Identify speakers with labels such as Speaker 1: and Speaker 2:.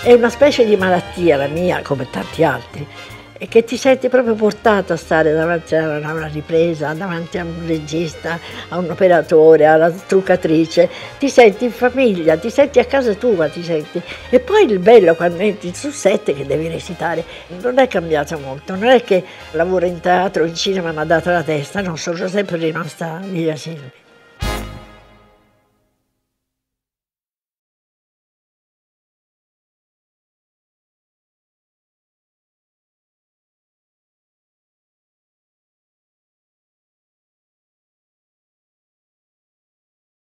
Speaker 1: È una specie di malattia la mia, come tanti altri, e che ti senti proprio portato a stare davanti a una ripresa, davanti a un regista, a un operatore, alla truccatrice, ti senti in famiglia, ti senti a casa tua, ti senti. E poi il bello quando entri sul set che devi recitare, non è cambiato molto, non è che lavoro in teatro, in cinema mi ha dato la testa, no, sono sempre rimasta Lilia Silvi.